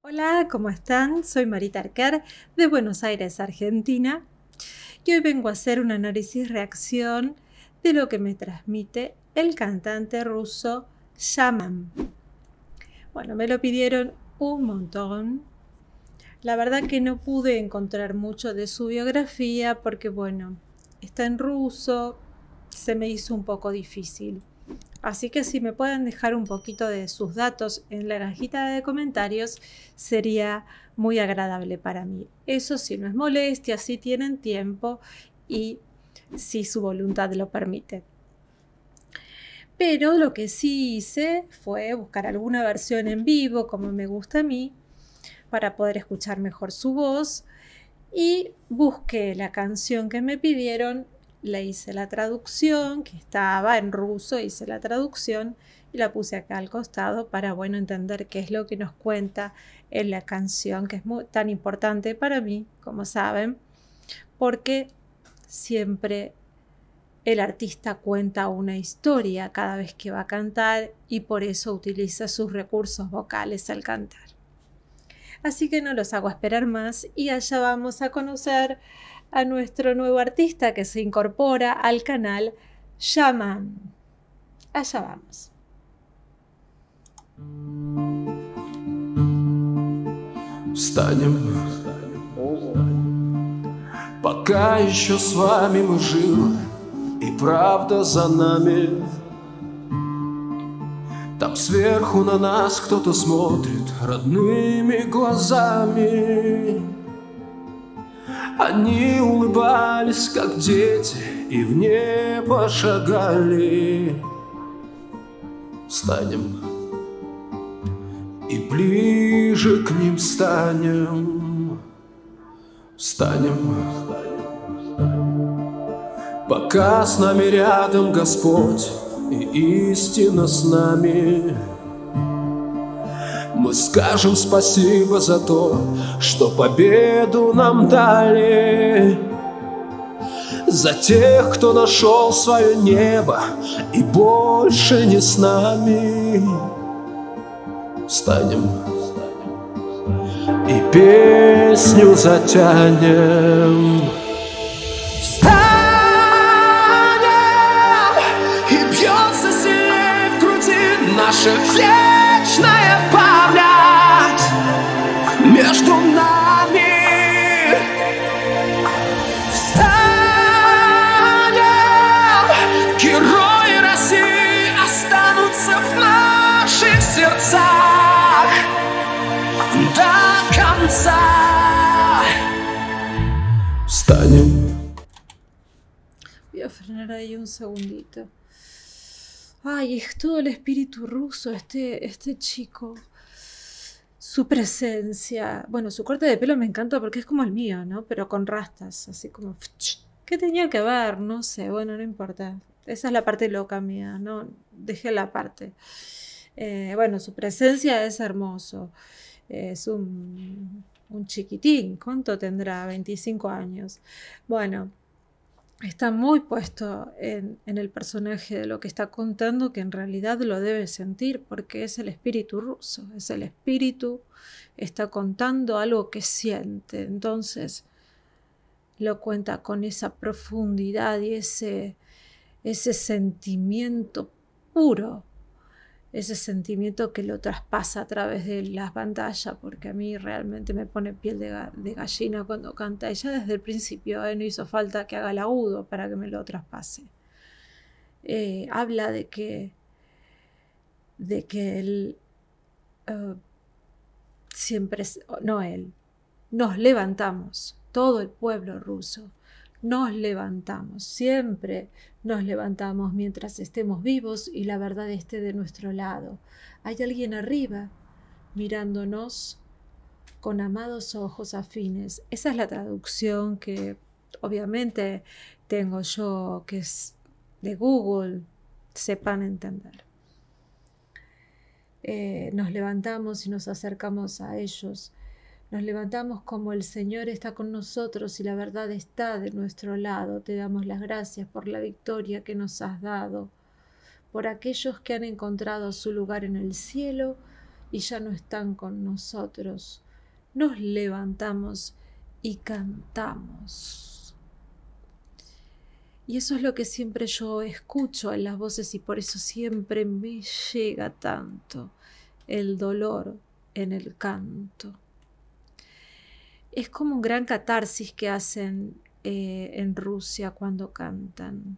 Hola, ¿cómo están? Soy Marita Arquer de Buenos Aires, Argentina, y hoy vengo a hacer un análisis-reacción de lo que me transmite el cantante ruso Shaman. Bueno, me lo pidieron un montón. La verdad que no pude encontrar mucho de su biografía porque, bueno, está en ruso, se me hizo un poco difícil. Así que si me pueden dejar un poquito de sus datos en la cajita de comentarios, sería muy agradable para mí. Eso sí, no es molestia, si tienen tiempo y si su voluntad lo permite. Pero lo que sí hice fue buscar alguna versión en vivo, como me gusta a mí, para poder escuchar mejor su voz, y busqué la canción que me pidieron. Le hice la traducción, que estaba en ruso, hice la traducción y la puse acá al costado para, bueno, entender qué es lo que nos cuenta en la canción, que es tan importante para mí, como saben, porque siempre el artista cuenta una historia cada vez que va a cantar y por eso utiliza sus recursos vocales al cantar. Así que no los hago esperar más y allá vamos a conocer a nuestro nuevo artista que se incorpora al canal, Shaman. Allá vamos. Встанем, пока еще с вами мы живы, и правда за нами. Там сверху на нас кто-то смотрит родными глазами. Они улыбались, как дети, и в небо шагали. Встанем и ближе к ним станем. Встанем, пока с нами рядом Господь и истина с нами. Мы скажем спасибо за то, что победу нам дали, за тех, кто нашел свое небо и больше не с нами. Встанем и песню затянем. Встанем, и бьется сильнее в груди наша вечная память между нами. Встанем, герои России останутся в наших сердцах до конца. Встанем. Voy a frenar ahí un segundito. Ay, es todo el espíritu ruso, este chico. Su presencia. Bueno, su corte de pelo me encanta porque es como el mío, ¿no? Pero con rastas, así como... ¿Qué tenía que ver? No sé, bueno, no importa. Esa es la parte loca mía, ¿no? Dejé la parte. Bueno, su presencia es hermoso. Es un chiquitín. ¿Cuánto tendrá? 25 años. Bueno, está muy puesto en el personaje de lo que está contando, que en realidad lo debe sentir porque es el espíritu ruso, es el espíritu, está contando algo que siente, entonces lo cuenta con esa profundidad y ese sentimiento puro, ese sentimiento que lo traspasa a través de las pantallas, porque a mí realmente me pone piel de gallina cuando canta. Ella desde el principio no hizo falta que haga el agudo para que me lo traspase. Habla de que él siempre, no él, nos levantamos, todo el pueblo ruso, nos levantamos, siempre nos levantamos mientras estemos vivos y la verdad esté de nuestro lado. Hay alguien arriba mirándonos con amados ojos afines. Esa es la traducción que obviamente tengo yo, que es de Google, sepan entender. Nos levantamos y nos acercamos a ellos. Nos levantamos como el Señor está con nosotros y la verdad está de nuestro lado. Te damos las gracias por la victoria que nos has dado, por aquellos que han encontrado su lugar en el cielo y ya no están con nosotros, nos levantamos y cantamos. Y eso es lo que siempre yo escucho en las voces y por eso siempre me llega tanto el dolor en el canto. Es como un gran catarsis que hacen en Rusia cuando cantan.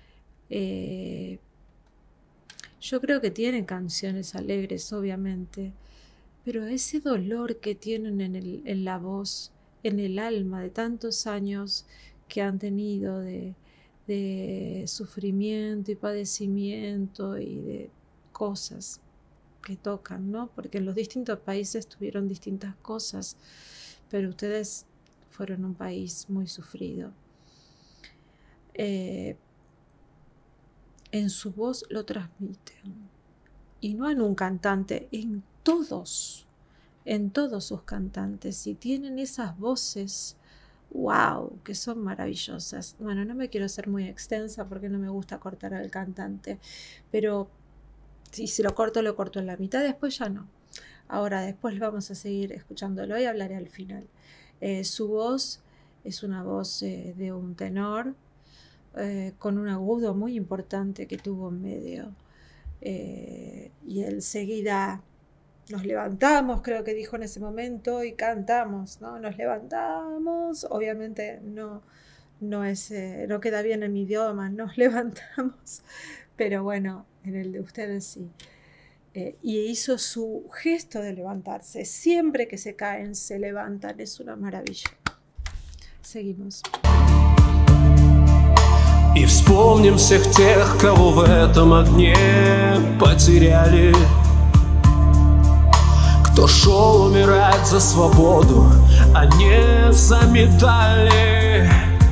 Yo creo que tienen canciones alegres, obviamente, pero ese dolor que tienen en la voz, en el alma de tantos años que han tenido de sufrimiento y padecimiento y de cosas que tocan, ¿no? Porque en los distintos países tuvieron distintas cosas, pero ustedes fueron un país muy sufrido. En su voz lo transmiten. Y no en un cantante, en todos sus cantantes. Y tienen esas voces, wow, que son maravillosas. Bueno, no me quiero ser muy extensa porque no me gusta cortar al cantante, pero si lo corto en la mitad, después ya no. Ahora, después vamos a seguir escuchándolo y hablaré al final. Su voz es una voz de un tenor con un agudo muy importante que tuvo en medio. Y enseguida nos levantamos, creo que dijo en ese momento, y cantamos, ¿no? Nos levantamos, obviamente no queda bien en mi idioma, nos levantamos, pero bueno, en el de ustedes sí. Y hizo su gesto de levantarse. Siempre que se caen, se levantan. Es una maravilla. Seguimos. И вспомним всех тех, кого в этом огне потеряли, кто шел умирать за свободу, а не за медали.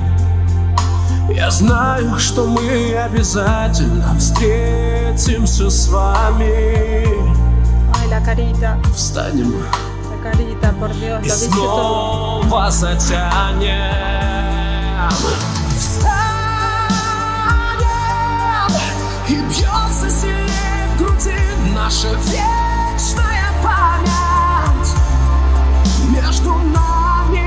Я знаю, что мы обязательно встретимся с вами. Ay, la carita. Встанем. La carita, por Dios, и снова затянем. Встанем, и бьется сильнее в груди наша вечная память между нами.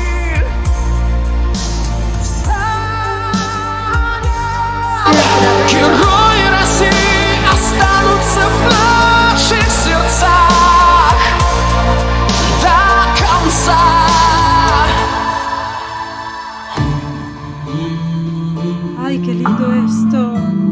Герои России останутся в наших сердцах до конца. Ay, qué lindo esto.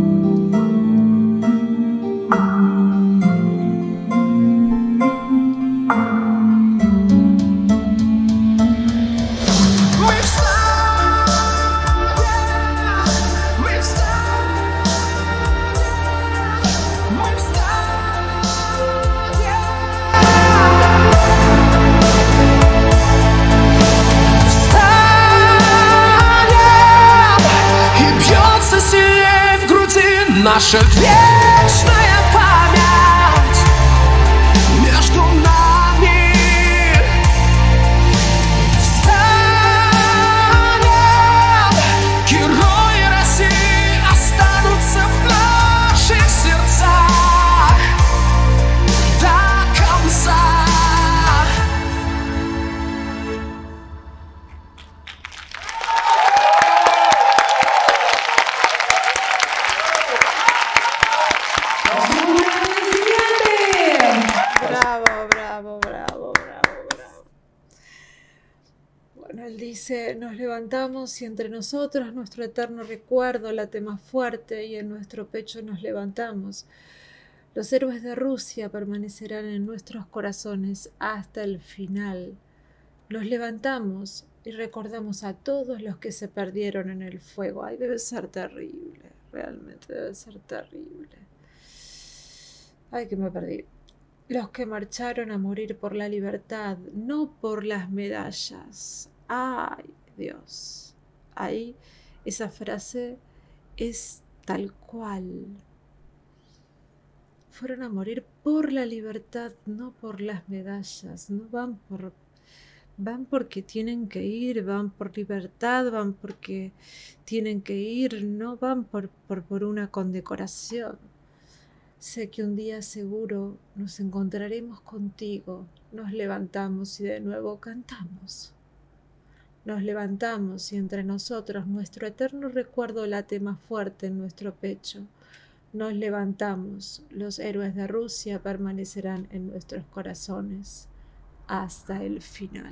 Наша вечная память между нами. Встанем, герои России останутся в наших сердцах до конца. Él dice, nos levantamos y entre nosotros nuestro eterno recuerdo late más fuerte y en nuestro pecho nos levantamos. Los héroes de Rusia permanecerán en nuestros corazones hasta el final. Nos levantamos y recordamos a todos los que se perdieron en el fuego. Ay, debe ser terrible, realmente debe ser terrible. Ay, que me perdí. Los que marcharon a morir por la libertad, no por las medallas. Ay, Dios. Ahí esa frase es tal cual. Fueron a morir por la libertad, no por las medallas. No van porque tienen que ir, van por libertad, van porque tienen que ir, no van por una condecoración. Sé que un día seguro nos encontraremos contigo. Nos levantamos y de nuevo cantamos. Nos levantamos y entre nosotros nuestro eterno recuerdo late más fuerte en nuestro pecho. Nos levantamos, los héroes de Rusia permanecerán en nuestros corazones hasta el final.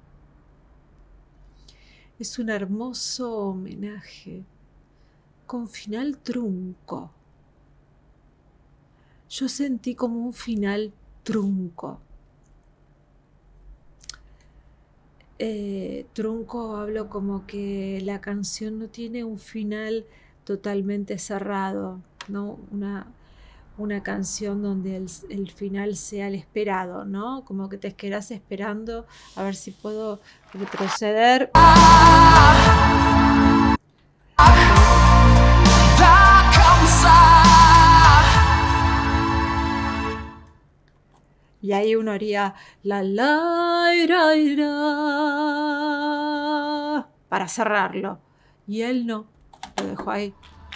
Es un hermoso homenaje con final trunco. Yo sentí como un final trunco. Trunco hablo como que la canción no tiene un final totalmente cerrado, ¿no? Una canción donde el final sea el esperado, ¿no? Como que te quedas esperando a ver si puedo retroceder. Y ahí uno haría la ira, para cerrarlo. Y él no, lo dejó ahí.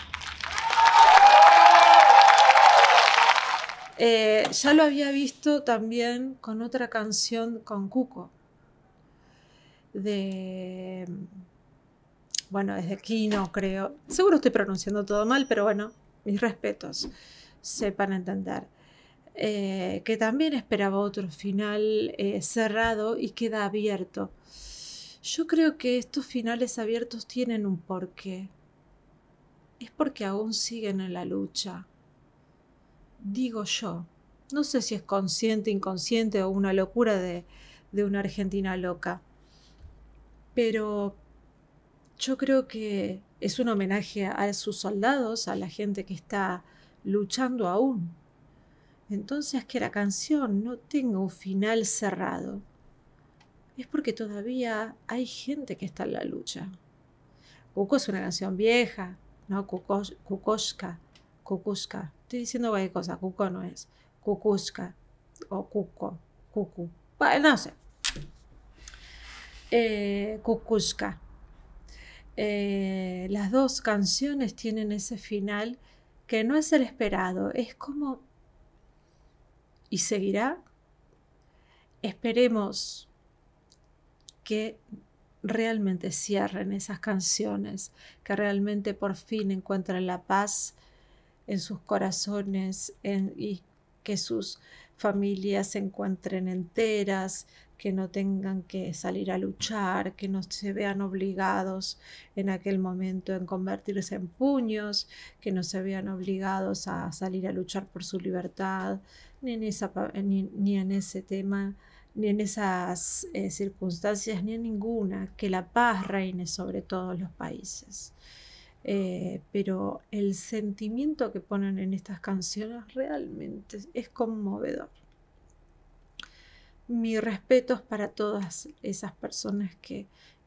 Ya lo había visto también con otra canción con Cuco. Bueno, es de Kino, creo. Seguro estoy pronunciando todo mal, pero bueno, mis respetos. Sepan entender. Que también esperaba otro final cerrado y queda abierto. Yo creo que estos finales abiertos tienen un porqué. Es porque aún siguen en la lucha. Digo yo. No sé si es consciente, inconsciente o una locura de una Argentina loca. Pero yo creo que es un homenaje a sus soldados, a la gente que está luchando aún. Entonces, que la canción no tenga un final cerrado es porque todavía hay gente que está en la lucha. Cuco es una canción vieja, ¿no? Kukushka. Estoy diciendo cualquier cosa, Cuco no es. Kukushka o Cucu. Bueno, no sé. Kukushka. Las dos canciones tienen ese final que no es el esperado, es como... ¿Y seguirá? Esperemos que realmente cierren esas canciones, que realmente por fin encuentren la paz en sus corazones y que sus familias se encuentren enteras, que no tengan que salir a luchar, que no se vean obligados en aquel momento en convertirse en puños, que no se vean obligados a salir a luchar por su libertad, ni en ese tema, ni en esas circunstancias, ni en ninguna, que la paz reine sobre todos los países. Pero el sentimiento que ponen en estas canciones realmente es conmovedor. Mi respeto es para todas esas personas que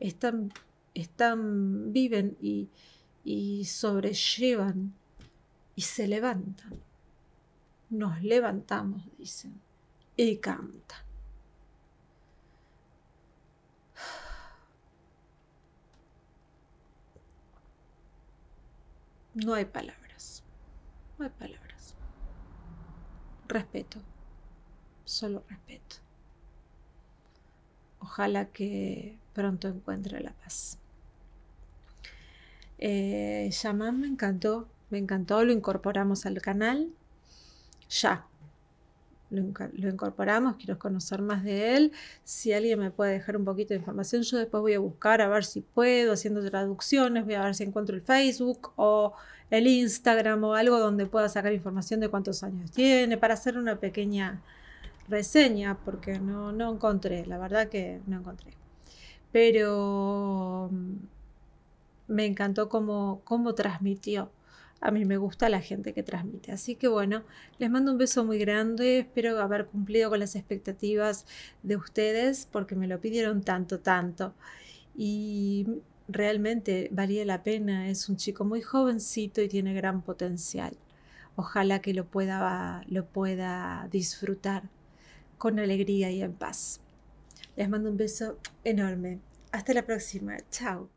viven y sobrellevan y se levantan. Nos levantamos, dicen, y cantan. No hay palabras. No hay palabras. Respeto. Solo respeto. Ojalá que pronto encuentre la paz. Shaman me encantó, lo incorporamos al canal. Ya. Lo incorporamos, quiero conocer más de él. Si alguien me puede dejar un poquito de información, yo después voy a buscar a ver si puedo, haciendo traducciones, voy a ver si encuentro el Facebook o el Instagram o algo donde pueda sacar información de cuántos años tiene, para hacer una pequeña reseña, porque no encontré, la verdad que no encontré. Pero me encantó cómo transmitió. A mí me gusta la gente que transmite. Así que bueno, les mando un beso muy grande. Espero haber cumplido con las expectativas de ustedes porque me lo pidieron tanto. Y realmente valía la pena. Es un chico muy jovencito y tiene gran potencial. Ojalá que lo pueda disfrutar con alegría y en paz. Les mando un beso enorme. Hasta la próxima. Chao.